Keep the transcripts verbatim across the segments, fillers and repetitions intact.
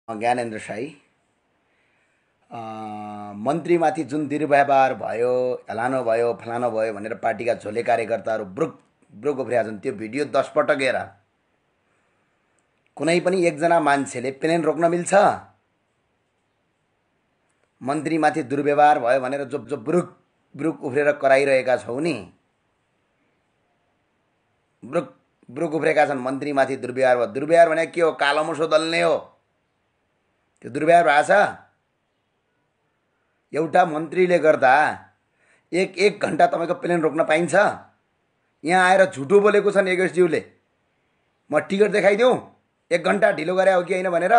ज्ञानेन्द्र साई मन्त्रीमाथि जुन दुर्व्यवहार भयो, हलानो भयो, फलानो भयो भनेर पार्टीका झोले कार्यकर्ताहरू ब्रुक ब्रुक उफ्रिया छन्। त्यो भिडियो दस पटक हेर। कुनै पनि एकजना मान्छेले प्लेन रोक्न मिल्छ? मन्त्रीमाथि दुर्व्यवहार भयो भनेर जो जो ब्रुक ब्रुक उफ्रेर कराइरहेका छौ नि, ब्रुक ब्रुक उफ्रेका छन्। मन्त्रीमाथि दुर्व्यवहार भयो। दुर्व्यवहार भने के हो? कालो मुसो दल्ने हो। त्यो दुर्व्यवहार भएको छ। एउटा मन्त्रीले गर्दा एक एक घण्टा तपाईको प्लेन रोक्न पाइन्छ? यहाँ आएर झुटो बोलेको छन् योगेशज्यूले। म टिकट देखाइदिउँ एक घण्टा ढिलो गरे हो कि होइन भनेर।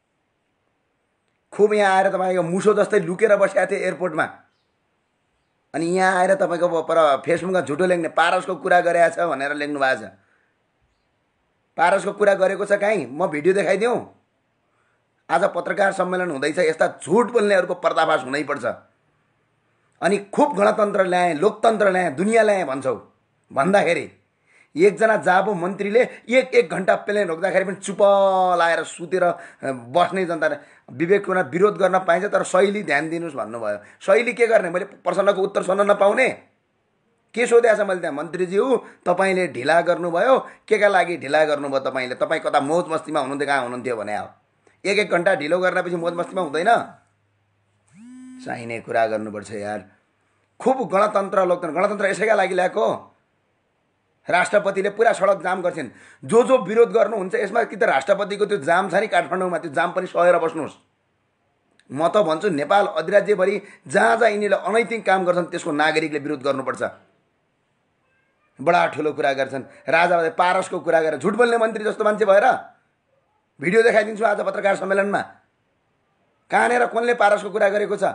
खुब यहाँ आएर तपाईको मुसो जस्तै लुकेर बसेका थिए एयरपोर्टमा, अनि यहाँ आएर तपाईको पर फेसबुकमा झुटो लेख्ने, पारसको कुरा गरेको छ भनेर लेख्नु भएको छ। पारसको कुरा गरेको छ कहीँ? म भिडियो देखाइदिउँ? आज पत्रकार सम्मेलन हुँदैछ, यस्ता झुट बोल्नेहरूको पर्दाफास हुनैपर्छ। अनि खुब गणतन्त्र ल्याए, लोकतन्त्र ल्याए, दुनियाँ ल्याए भन्छौ भन्दाखेरि एकजना जाबो मन्त्रीले एक एक घण्टा प्लेन रोक्दाखेरि पनि चुप लाएर सुतेर बस्ने जनताले विवेकको विरोध गर्न पाइन्छ, तर शैली ध्यान दिनुस् भन्नुभयो। शैली के गर्ने? मैले प्रश्नको उत्तर सुन्न नपाउने? के सोधेको छ मैले त्यहाँ? मन्त्रीज्यू तपाईँले ढिला गर्नुभयो, के का लागि ढिला गर्नुभयो? तपाईँले तपाईँ कता मौज मस्तीमा हुनुहुन्थ्यो, कहाँ हुनुहुन्थ्यो भने हो। एक एक घण्टा ढिलो गर्नपछि मौज मस्तीमा हुँदैन। चाहिने कुरा गर्नुपर्छ यार। खुब गणतन्त्र लोकतन्त्र, गणतन्त्र यसैका लागि ल्याएको। राष्ट्रपतिले पुरा सडक जाम गर्छन्। जो जो विरोध गर्नुहुन्छ यसमा कि त राष्ट्रपतिको त्यो जाम छ नि काठमाडौँमा, त्यो जाम पनि सहेर बस्नुहोस्। म त भन्छु नेपाल अधिराज्यभरि जहाँ जहाँ यिनीहरूले अनैतिक काम गर्छन् त्यसको नागरिकले विरोध गर्नुपर्छ। बडा ठुलो कुरा गर्छन्। राजा पारसको कुरा गरेर झुट बोल्ने मन्त्री जस्तो मान्छे भएर भिडियो देखाइदिन्छु आज पत्रकार सम्मेलनमा। कहाँनिर कोनले पारसको कुरा गरेको छ?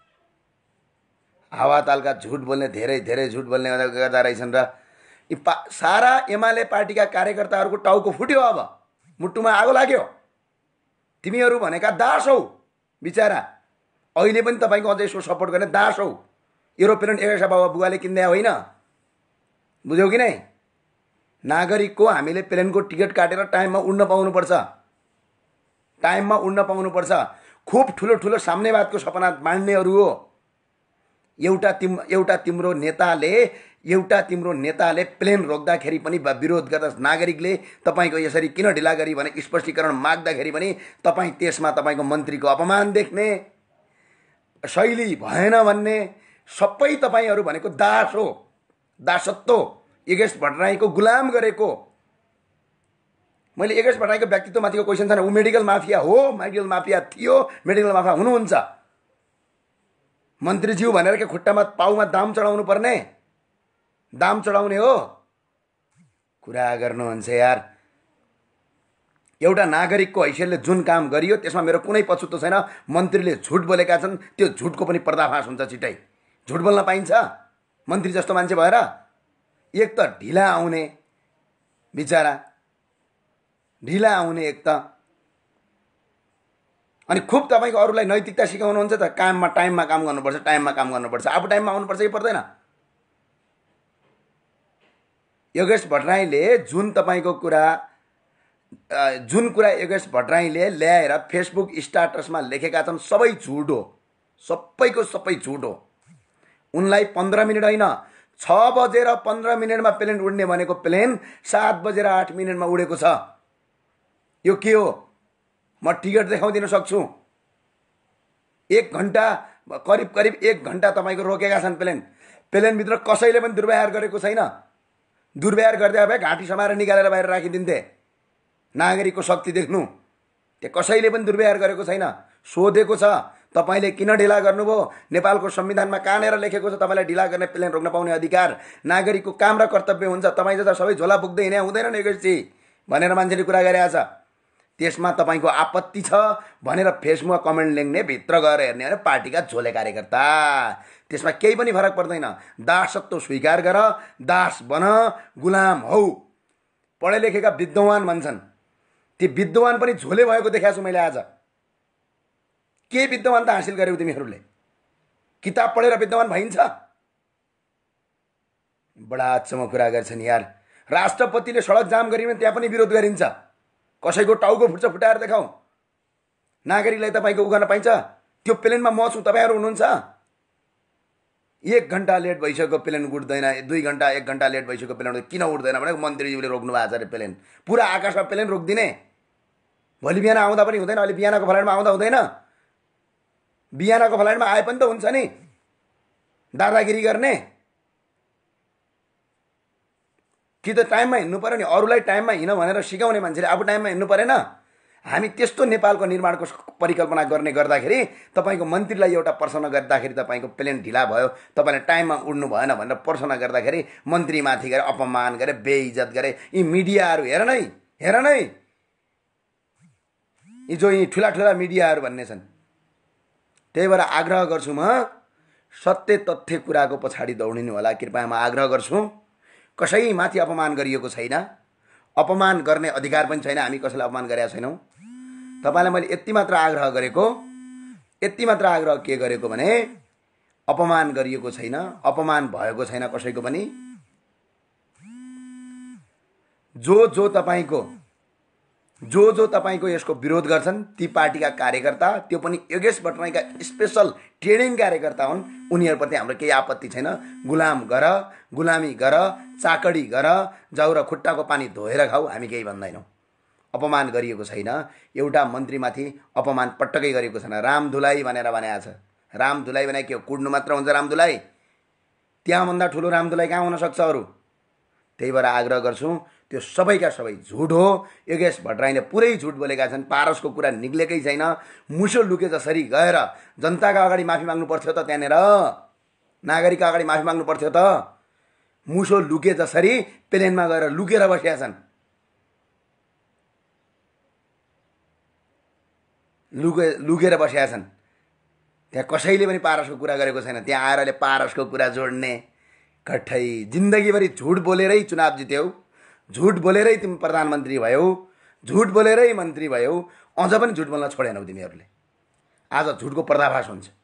हावातालका झुट बोल्ने, धेरै धेरै झुट बोल्ने गर्दा रहेछन्। र सारा एमाले पार्टीका कार्यकर्ताहरूको टाउको फुट्यो। अब मुटुमा आगो लाग्यो। तिमीहरू भनेका दास हौ बिचारा। अहिले पनि तपाईँको अझै यसो सपोर्ट गर्ने दास हौ। एरोप्लेन एका बाबा बुवाले किन्दै होइन, बुझ्यौ कि नै? नागरिकको हामीले प्लेनको टिकट काटेर टाइममा उड्न पाउनुपर्छ, टाइममा उड्न पाउनुपर्छ। खुब ठुलो ठुलो साम्यवादको सपना बाँड्नेहरू हो। एउटा तिम एउटा तिम्रो नेताले एउटा तिम्रो नेताले प्लेन रोक्दाखेरि पनि विरोध गर्दा नागरिकले तपाईँको यसरी किन ढिला गरी भने स्पष्टीकरण माग्दाखेरि पनि तपाईँ त्यसमा तपाईँको मन्त्रीको अपमान देख्ने, शैली भएन भन्ने, सबै तपाईँहरू भनेको दास हो, दासत्व। योगेश भट्टराईको गुलाम गरेको। मैले योगेश भट्टराईको व्यक्तित्वमाथिको क्वेसन छैन। ऊ मेडिकल माफिया हो, मेडिकल माफिया थियो, मेडिकल माफिया हुनुहुन्छ। मन्त्रीज्यू भनेर के खुट्टामा पाउमा दाम चढाउनु पर्ने? दाम चढाउने हो? कुरा गर्नुहुन्छ यार। एउटा नागरिकको हैसियतले जुन काम गरियो त्यसमा मेरो कुनै पछुतो छैन। मन्त्रीले झुट बोलेका छन्, त्यो झुटको पनि पर्दाफास हुन्छ छिटै। झुट बोल्न पाइन्छ मन्त्री जस्तो मान्छे भएर? एक त ढिला आउने बिचारा, ढिला आउने एक त। अनि खुब तपाईँको अरूलाई नैतिकता सिकाउनुहुन्छ त। काममा टाइममा काम गर्नुपर्छ, टाइममा काम गर्नुपर्छ। आफू टाइममा आउनुपर्छ कि पर्दैन? योगेश भट्टराईले जुन तपाईँको कुरा जुन कुरा योगेश भट्टराईले ल्याएर फेसबुक स्टाटसमा लेखेका छन् सबै झुट हो, सबैको सबै झुट हो। उनलाई पन्ध्र मिनट होइन, छ बजेर पन्ध्र मिनटमा प्लेन उड्ने भनेको प्लेन सात बजेर आठ मिनटमा उडेको छ। यो के हो? म टिकट देखाउदिन सक्छु। एक घण्टा करिब करिब एक घण्टा तपाईँको रोकेका छन् प्लेन। प्लेनभित्र कसैले पनि दुर्व्यवहार गरेको छैन। दुर्व्यवहार गर्दै भए घाँटी समाएर निकालेर बाहिर राखिदिन्थे। नागरिकको शक्ति देख्नु। त्यो कसैले पनि दुर्व्यवहार गरेको छैन। सोधेको छ तपाईँले किन ढिला गर्नुभयो? नेपालको संविधानमा कहाँनिर लेखेको छ तपाईँलाई ढिला गर्ने प्लेन रोक्न पाउने अधिकार? नागरिकको काम र कर्तव्य हुन्छ। तपाईँ जस्ता सबै झोला पुग्दै हिँडे हुँदैन योगेशजी भनेर मान्छेले कुरा गरेको छ। त्यसमा तपाईँको आपत्ति छ भनेर फेसबुकमा कमेन्ट लेख्ने, भित्र गएर हेर्ने भने पार्टीका झोले कार्यकर्ता। त्यसमा केही पनि फरक पर्दैन। दासत्व स्वीकार गर, दास बन, गुलाम हौ। पढे लेखेका विद्वान भन्छन्, ती विद्वान पनि झोले भएको देखाएको छु मैले आज। के विद्वानता हासिल गर्यौ तिमीहरूले? किताब पढेर विद्वान भइन्छ? बडा अचम्म कुरा गर्छन् यार। राष्ट्रपतिले सडक जाम गरिन् त्यहाँ पनि विरोध गरिन्छ। कसैको टाउको फुट्छ फुटाएर देखाऊ। नागरिकलाई तपाईँको उ गर्न पाइन्छ? त्यो प्लेनमा म छु, तपाईँहरू हुनुहुन्छ। एक घन्टा लेट भइसक्यो प्लेन उड्दैन, दुई घन्टा एक घन्टा लेट भइसक्यो प्लेन किन उड्दैन भनेको मन्त्रीज्यूले रोक्नु भएको छ अरे प्लेन। पुरा आकाशमा प्लेन रोकिदिने, भोलि बिहान आउँदा पनि हुँदैन, अहिले बिहानको फ्लाइटमा आउँदा हुँदैन? बिहानको फ्लाइटमा आए पनि त हुन्छ नि, दादागिरी गर्ने कि त टाइममा हिँड्नु पर्यो नि। अरूलाई टाइममा हिँड भनेर सिकाउने मान्छेले आफू टाइममा हिँड्नु परेन? हामी त्यस्तो नेपालको निर्माणको परिकल्पना गर्ने गर्दाखेरि तपाईँको मन्त्रीलाई एउटा प्रश्न गर्दाखेरि तपाईँको प्लेन ढिला भयो, तपाईँले टाइममा उड्नु भएन भनेर प्रश्न गर्दाखेरि मन्त्रीमाथि गरे अपमान गरे, बेइज्जत गरे। यी मिडियाहरू हेर नै हेर नै यी जो यी ठुला ठुला मिडियाहरू भन्ने छन्। त्यही भएर आग्रह गर्छु, म सत्य तथ्य कुराको पछाडि दौडिनु होला। कृपया म आग्रह गर्छु, कसैमाथि अपमान गरिएको छैन, अपमान गर्ने अधिकार पनि छैन, हामी कसैलाई अपमान गरेका छैनौँ। तपाईँलाई मैले यति मात्र आग्रह गरेको, यति मात्र आग्रह के गरेको भने अपमान गरिएको छैन, अपमान भएको छैन कसैको पनि। जो जो तपाईँको जो जो तपाईँको यसको विरोध गर्छन् ती पार्टीका कार्यकर्ता, त्यो पनि योगेश भट्टराईका स्पेसल ट्रेनिङ कार्यकर्ता हुन्, उनीहरूप्रति हाम्रो केही आपत्ति छैन। गुलाम गर, गुलामी गर, चाकडी गर, जाउ र खुट्टाको पानी धोएर खाऊ, हामी केही भन्दैनौँ। अपमान गरिएको छैन, एउटा मन्त्रीमाथि अपमान पटक्कै गरेको छैन। रामधुलाई भनेर भनेको छ। रामधुलाई भने के हो? कुड्नु मात्र हुन्छ रामधुलाई? त्यहाँभन्दा ठुलो रामधुलाई कहाँ हुन सक्छ अरू? त्यही भएर आग्रह गर्छु, त्यो सबैका सबै झुट हो। योगेश भट्टराईले पुरै झुट बोलेका छन्, पारसको कुरा निक्लेकै छैन। मुसो लुके जसरी गएर जनताका अगाडि माफी माग्नु पर्थ्यो त, त्यहाँनिर नागरिकका अगाडि माफी माग्नु पर्थ्यो त। मुसो लुके जसरी प्लेनमा गएर लुकेर बसेका छन्, लुके लुकेर बसेका छन्। त्यहाँ कसैले पनि पारसको कुरा गरेको छैन। त्यहाँ आएर पारसको कुरा जोड्ने, कठै जिन्दगीभरि झुट बोलेरै चुनाव जित्यौ, झुट बोलेरै तिमी प्रधानमन्त्री भयौ, झुट बोलेरै मन्त्री भयौ, अझ पनि झुट बोल्न छोडेनौ तिमीहरूले। आज झुटको पर्दाफास हुन्छ।